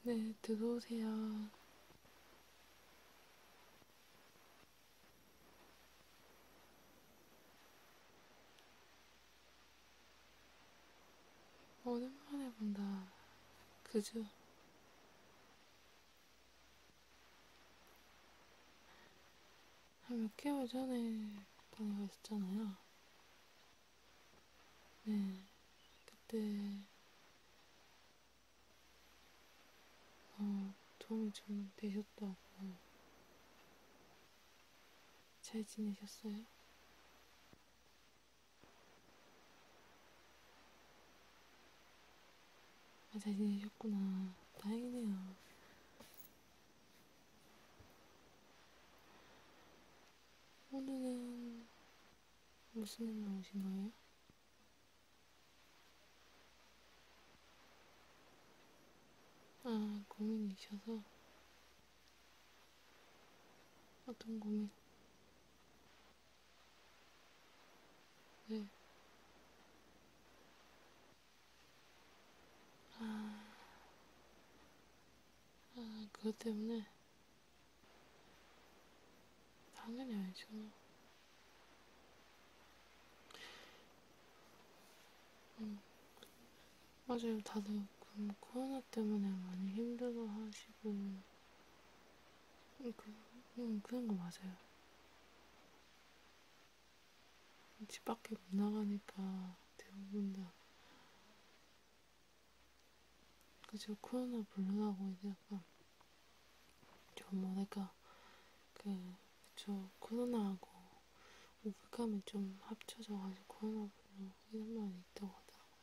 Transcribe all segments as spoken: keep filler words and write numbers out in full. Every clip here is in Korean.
네, 들어오세요. 오랜만에 본다. 그죠? 한 몇 개월 전에 방에 갔었잖아요. 네, 그때, 어, 도움이 좀 되셨다고. 잘 지내셨어요? 아, 잘 지내셨구나. 다행이네요. 오늘은 무슨 일로 오신 거예요? 아, 고민이셔서? 어떤 고민? 네. 아, 아, 그것 때문에? 당연히 알죠. 음, 맞아요. 다들 그 코로나 때문에 많이 힘들어 하시고, 음, 그, 음, 그런 거 맞아요. 집 밖에 못 나가니까 대부분 다, 그죠? 코로나 블루라고 이제 약간, 좀 뭐랄까, 그, 그쵸. 코로나하고 우울감이 좀 합쳐져가지고 코로나 블루 이런 말이 있다고 하더라고요.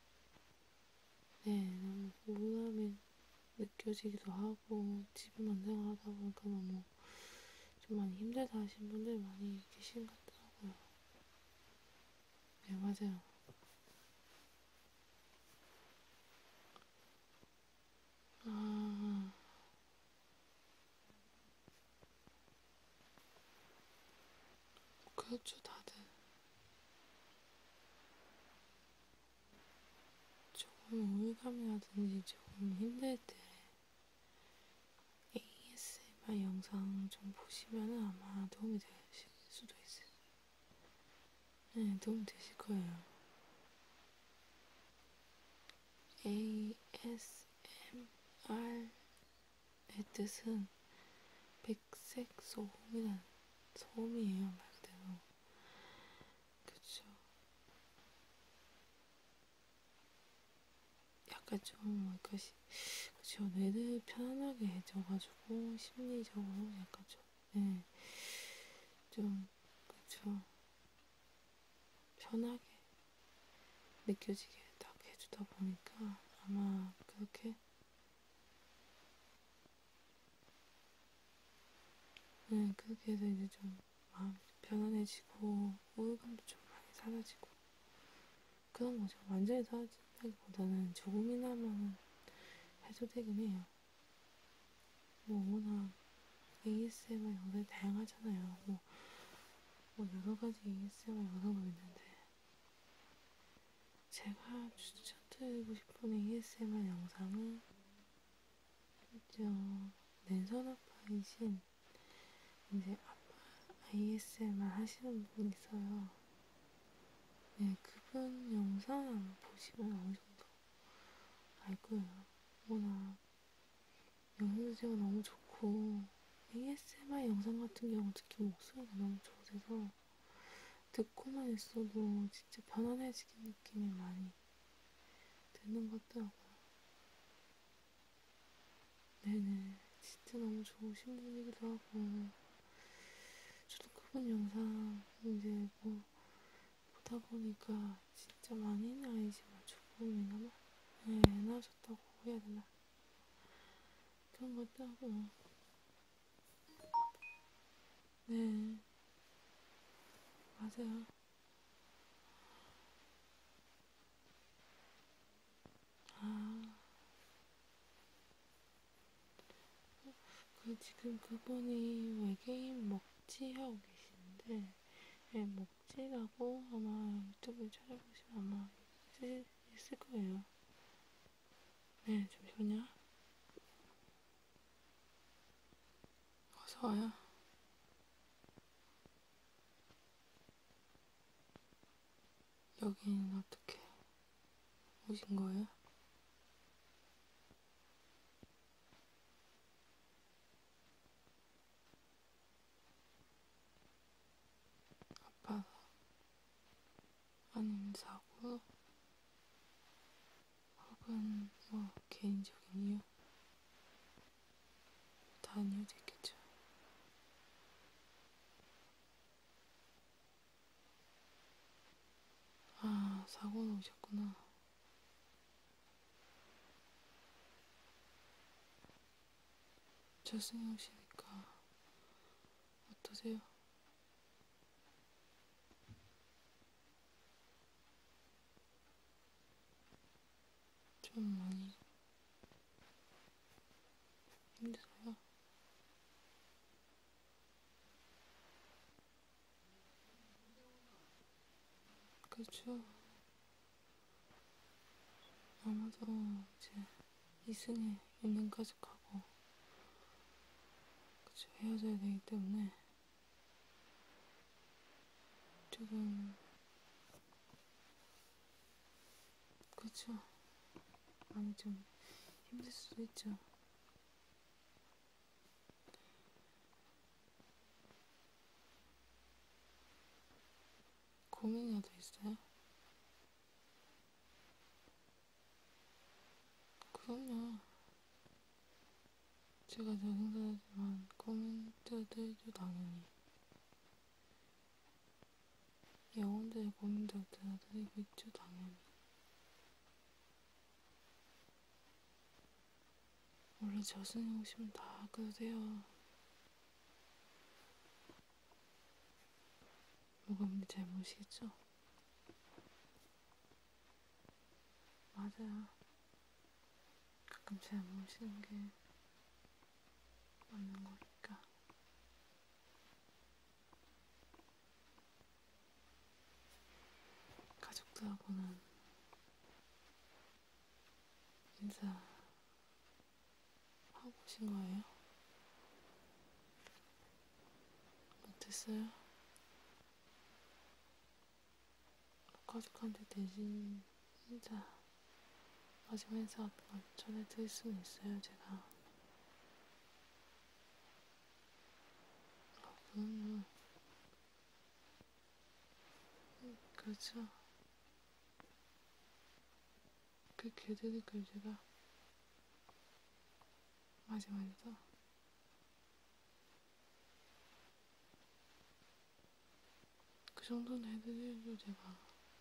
네, 너무 우울함이 느껴지기도 하고, 집에만 생활하다 보니까 너무 좀 많이 힘들다 하신 분들 많이 계신 것 같더라고요. 네, 맞아요. 아, 그렇죠, 다들. 조금 우울감이라든지 조금 힘들 때 에이에스엠알 영상 좀 보시면은 아마 도움이 되실 수도 있어요. 네, 도움이 되실 거예요. 에이에스엠알의 뜻은 백색 소음이란 소음이에요, 말 그대로. 그쵸. 약간 좀, 뭐랄까, 시- 그쵸. 뇌를 편안하게 해줘가지고, 심리적으로 약간 좀, 네, 좀, 그쵸. 편하게 느껴지게 딱 해주다 보니까 아마 그렇게, 네, 그렇게 해서 이제 좀 마음이 좀 편안해지고, 우울감도 좀 많이 사라지고, 그런 거죠. 완전히 사라진다기보다는 조금이나마는 해도 되긴 해요. 뭐, 워낙 에이에스엠알 영상이 다양하잖아요. 뭐, 뭐 여러 가지 에이에스엠알 영상도 있는데, 제가 추천드리고 싶은 에이에스엠알 영상은, 저, 랜선 아빠이신, 이제 에이에스엠알 하시는 분이 있어요. 네, 그분 영상 한번 보시면 어느 정도 알 거예요. 워낙 영상자체가 너무 좋고, 에이에스엠알 영상 같은 경우 특히 목소리가 너무 좋으셔서 듣고만 있어도 진짜 편안해지는 느낌이 많이 드는 것 같더라고요. 네네. 진짜 너무 좋으신 분이기도 하고, 저도 그분 영상 이제 뭐 보다 보니까 진짜 많이는 아니지만 조금이나마 네, 나아졌다고 해야 되나? 그런 것 같더라고요. 네, 맞아요. 아, 그 지금 그분이 외계인 먹지하고 계시는데, 네, 먹지라고 아마 유튜브에 찾아보시면 아마 있을, 있을 거예요. 네, 잠시만요. 좋아요. 여기는 어떻게 오신 거예요? 아파서? 아니면 사고로? 혹은 뭐 개인적인 이유? 다 이유도 있겠죠. 아, 사고로 오셨구나. 저승에 오시니까 어떠세요? 좀 많이 힘들어요? 그렇죠. 아마도 이제 이승에 있는 가족하고 그쵸, 헤어져야 되기 때문에 조금 그쵸, 많이 좀 힘들 수도 있죠. 고민이라도 있어요? 그럼요. 제가 저승사자지만 고민도 들죠, 당연히. 영혼들의 고민도 들어드리고 있죠, 당연히. 원래 저승에 오시면 다 그러세요. 뭐가 문제 잘못이겠죠? 맞아요. 가끔 잘못이는 게 맞는 거니까. 가족들하고는 인사하고 오신 거예요? 어땠어요? 가족한테 대신 인사, 마지막 인사 같은 걸 전해드릴 수는 있어요, 제가. 아, 그럼요. 음, 그렇죠. 그렇게 해드릴까요, 제가? 마지막 인사? 그 정도는 해드려야죠, 제가.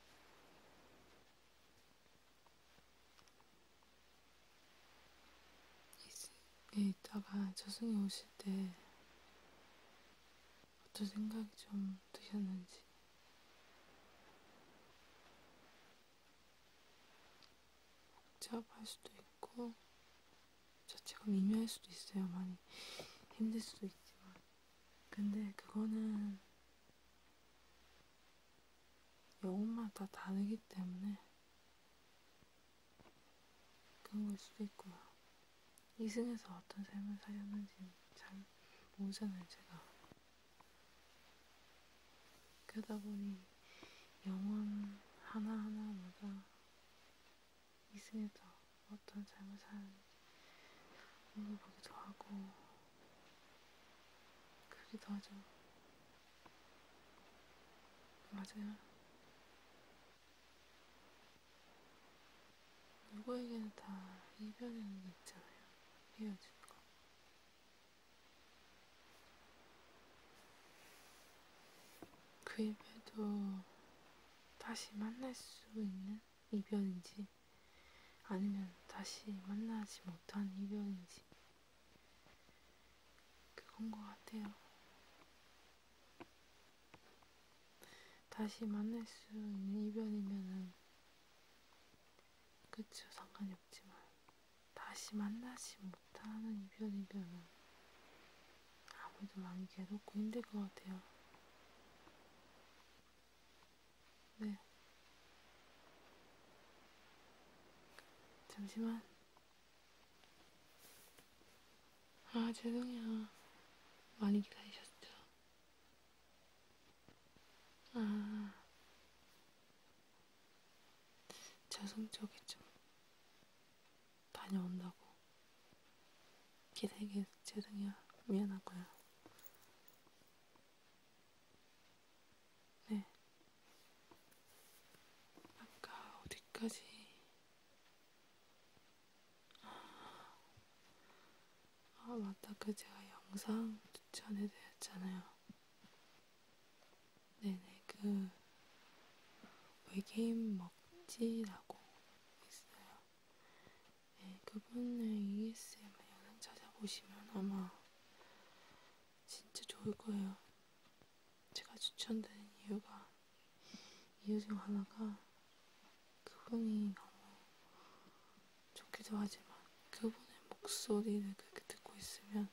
이승에 있다가 저승에 오실 때 어떤 생각이 좀 드셨는지. 복잡할 수도 있고, 자체가 미묘할 수도 있어요, 많이. 힘들 수도 있지만. 근데 그거는 영혼마다 다르기 때문에 그런 걸 수도 있고요. 이승에서 어떤 삶을 사셨는지 잘 모르잖아요, 제가. 그러다 보니 영혼 하나하나마다 이승에서 어떤 삶을 사는지 물어보기도 하고, 그러기도 하죠. 맞아요. 누구에게는 다 이별이라는 게 있잖아요. 헤어지는 거. 그 이별도 다시 만날 수 있는 이별인지, 아니면 다시 만나지 못한 이별인지, 그건 것 같아요. 다시 만날 수 있는 이별이면은, 그쵸, 상관이 없지만, 다시 만나지 못하는 이별이면은, 아무래도 많이 괴롭고 힘들 것 같아요. 네, 잠시만. 아, 죄송해요. 많이 기다리셨죠? 아, 저승 쪽에 좀 다녀온다고 기다리게 죄송해요. 미안하고요. 네, 아까 어디까지? 아, 맞다. 그 제가 영상 추천해드렸잖아요. 네네, 그 외계인 먹지라고 있어요. 네, 그분의 에이에스엠알 영상 찾아보시면 아마 진짜 좋을 거예요. 제가 추천드린 이유가 이유 중 하나가 그분이 너무 좋기도 하지만 그분의 목소리를 그렇게 듣고 있으면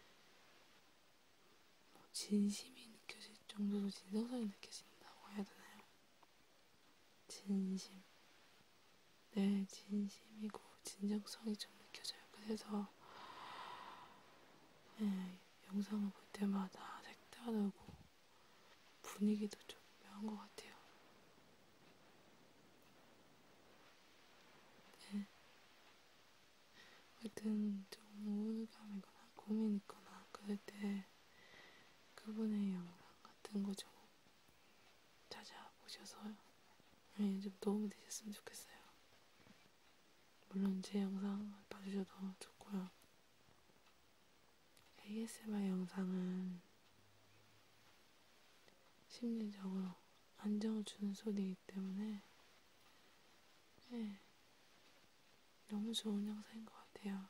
뭐 진심이 느껴질 정도로 진정성이 느껴진다고 해야 되나요? 진심. 네, 진심이고 진정성이 좀 느껴져요. 그래서 네, 영상을 볼 때마다 색다르고 분위기도 좀 묘한 것 같아요. 네, 하여튼 좀 우울감이거나 고민 있거나 그럴 때 그분의 영상 같은 거 좀 찾아보셔서 네, 좀 도움이 되셨으면 좋겠어요. 물론 제 영상 봐주셔도 좋고요. 에이에스엠알 영상은 심리적으로 안정을 주는 소리이기 때문에 네, 너무 좋은 영상인 것 같아요.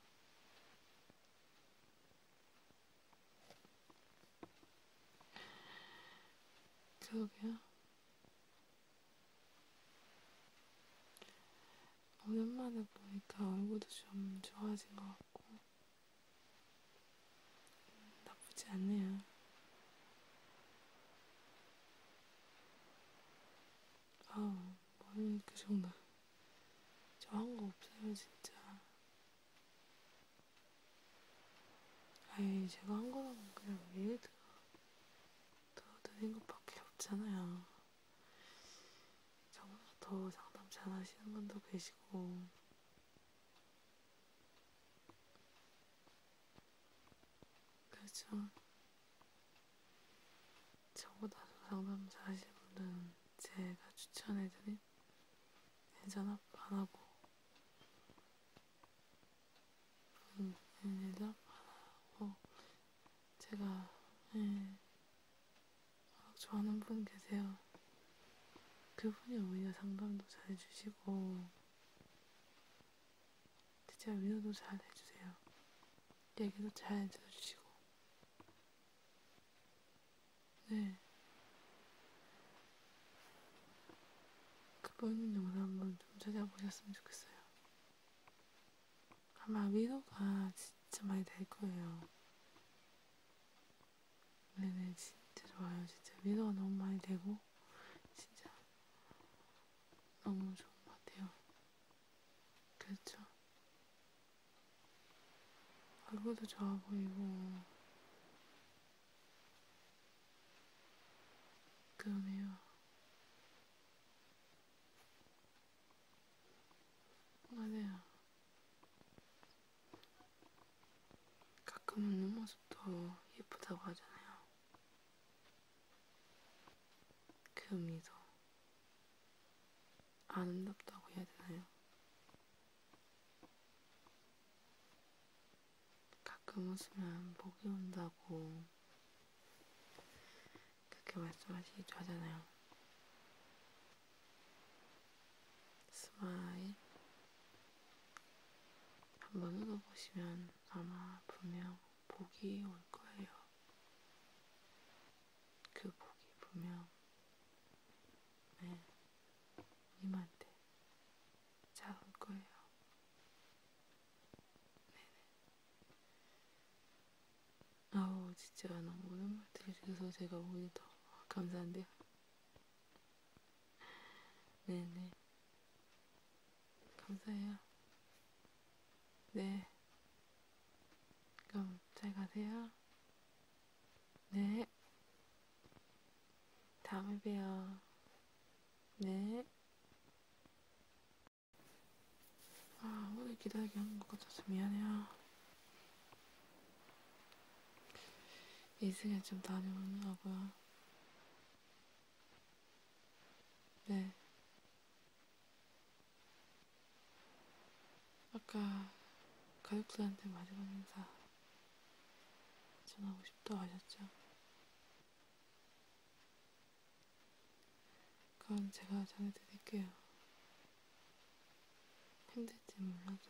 그러게요. 오랜만에 보니까 얼굴도 좀 좋아진 것 같고 나쁘지 않네요. 아우, 뭘 그 정도. 저 한 거 없어요, 진짜. 아이, 제가 한 거라면 그냥 예를 들어 드린 것밖에 없잖아요. 저보다 더 상담 잘 하시는 분도 계시고, 그렇죠. 저보다 더 상담 잘 하시는 분들은 제가 추천해드린 예전 안 하고, 음, 예전 하고, 제가, 예, 좋아하는 분 계세요. 그분이 오히려 상담도 잘 해주시고, 진짜 위로도 잘 해주세요. 얘기도 잘 들어주시고, 네. 그분 영상 한번 좀 찾아보셨으면 좋겠어요. 아마 위로가 진짜 많이 될 거예요. 네네, 진짜 좋아요. 진짜 위로가 너무 많이 되고, 진짜 너무 좋은 것 같아요. 그렇죠. 얼굴도 좋아 보이고, 그러네요. 맞아요. 가끔 웃는 모습도 예쁘다고 하잖아요. 그 미소. 아름답다고 해야 되나요? 가끔 웃으면 복이 온다고 그렇게 말씀하시기도 하잖아요. 스마일 한번 웃어보시면 아마 분명 복이 올 거예요. 그 복이 분명 네, 님한테 잘 올 거예요. 아우 진짜 너무 오랜만에 들려주셔서 제가 오히려 더 감사한데요. 네네 감사해요. 네 그럼 잘 가세요. 네. 다음에 봬요. 네. 아, 오늘 기다리게 한 것 같아서 미안해요. 이승에 좀 다녀오느라고요. 네. 아까 가족들한테 마지막 인사 전하고 싶다고 하셨죠? 그건 제가 전해드릴게요. 힘들지 몰라도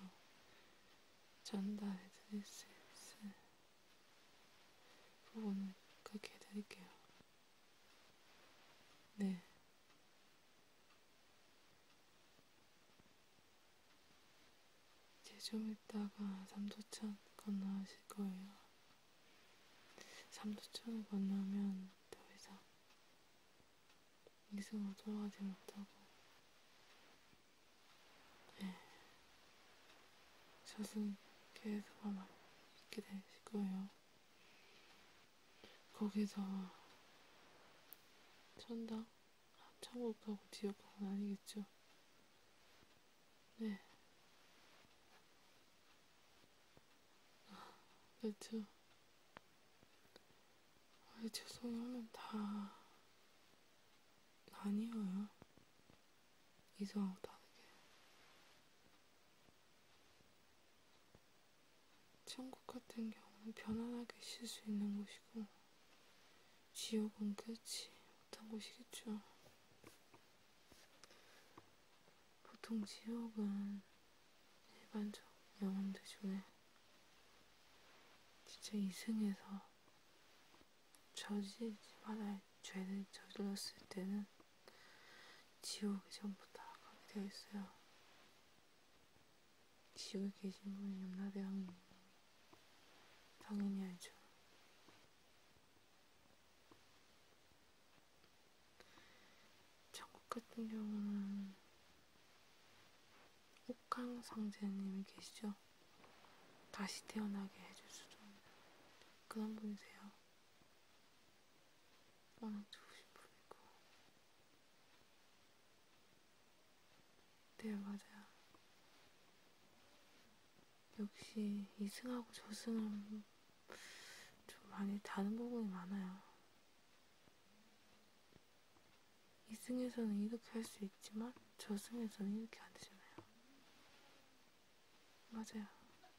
전달해드릴 수 있을 부분은 그렇게 해드릴게요. 네. 이제 좀 있다가 삼도천 건너실 거예요. 삼도천을 건너면 더 이상 이승으로 돌아가지 못하고, 네. 저승계에서만 있게 되실 거예요. 거기서 천당? 천국 가고 지옥 가고는 아니겠죠? 네. 그렇죠. 아니, 죄송하면 다 아니에요. 이성하고 다르게. 천국 같은 경우는 편안하게 쉴 수 있는 곳이고, 지옥은 그렇지 못한 곳이겠죠. 보통 지옥은 일반적 영혼들 중에 진짜 이승에서 저지르지 말아야 죄를 저질렀을 때는 지옥에 전부 다 가게 되어 있어요. 지옥에 계신 분이 염라대왕님 당연히 알죠. 천국 같은 경우는 옥황상제님이 계시죠. 다시 태어나게 해줄 수도 있는 그런 분이세요. 워낙 좋으신 분이고. 네, 맞아요. 역시 이승하고 저승은 좀 많이 다른 부분이 많아요. 이승에서는 이렇게 할 수 있지만 저승에서는 이렇게 안 되잖아요. 맞아요.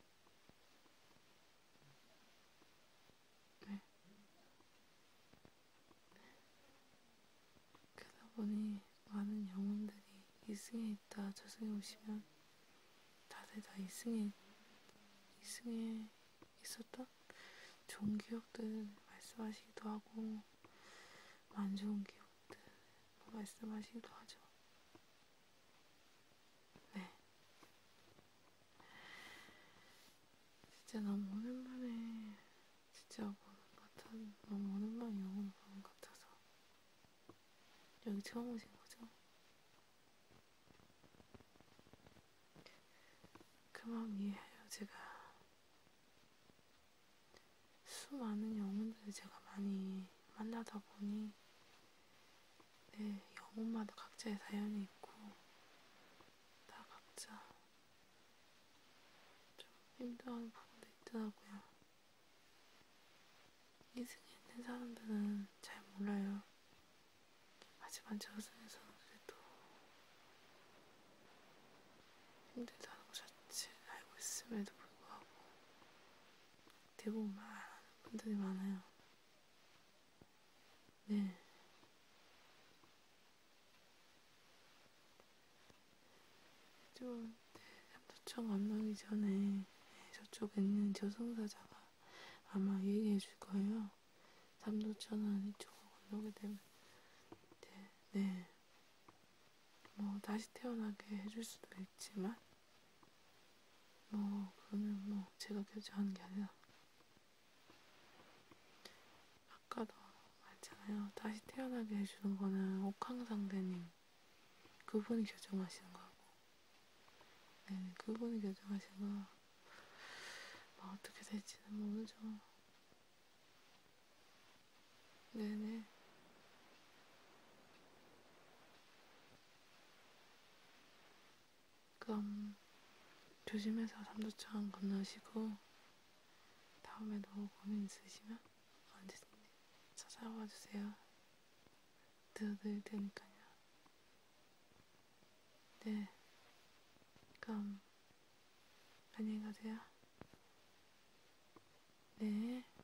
네. 그러다 보니 많은 영혼들이 이승에 있다 저승에 오시면 다들 다 이승에 이승에 있었던 좋은 기억들 말씀하시기도 하고 안 좋은 기억들 말씀하시기도 하죠. 네. 진짜 너무 오랜만에 진짜 보는 것 같은 너무 오랜만에 영혼을 보는 것 같아서 여기 처음 오신 거죠? 그 마음 이해해요. 제가 수많은 영혼들을 제가 많이 만나다 보니 네, 영혼마다 각자의 사연이 있고 다 각자 좀 힘들어하는 부분도 있더라고요. 이승에 있는 사람들은 잘 몰라요. 하지만 저승에서는 그래도 힘들다는 것 자체를 알고 있음에도 불구하고 대부분 말 안 하는 분들이 많아요. 네. 좀 삼도천 건너기 전에 저쪽에 있는 저승사자가 아마 얘기해 줄 거예요. 삼도천은 이쪽으로 건너게 되면 네, 네. 뭐 다시 태어나게 해줄 수도 있지만 뭐 그거는 뭐 제가 결정하는 게 아니라 아까도 말했잖아요. 다시 태어나게 해주는 거는 옥황상제님 그분이 결정하시는 거고 네, 그분이 결정하시는 거 뭐 어떻게 될지는 모르죠. 네네. 그럼 조심해서 삼도천 건너시고 다음에도 고민 있으시면 언제든지 찾아와 주세요. 들어드릴 테니까요. 네. 그럼 안녕히 가세요. 네.